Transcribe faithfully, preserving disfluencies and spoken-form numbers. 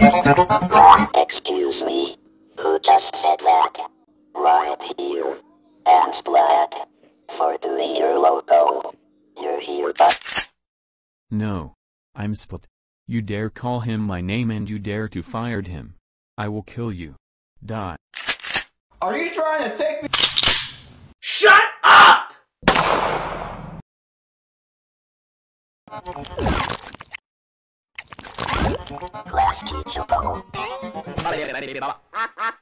Excuse me, who just said that? Right here. And Splaat. For doing your logo. You're here but... No. I'm Splaat. You dare call him my name and you dare to fired him. I will kill you. Die. Are you trying to take me? Shut up! Klasky-Csupo.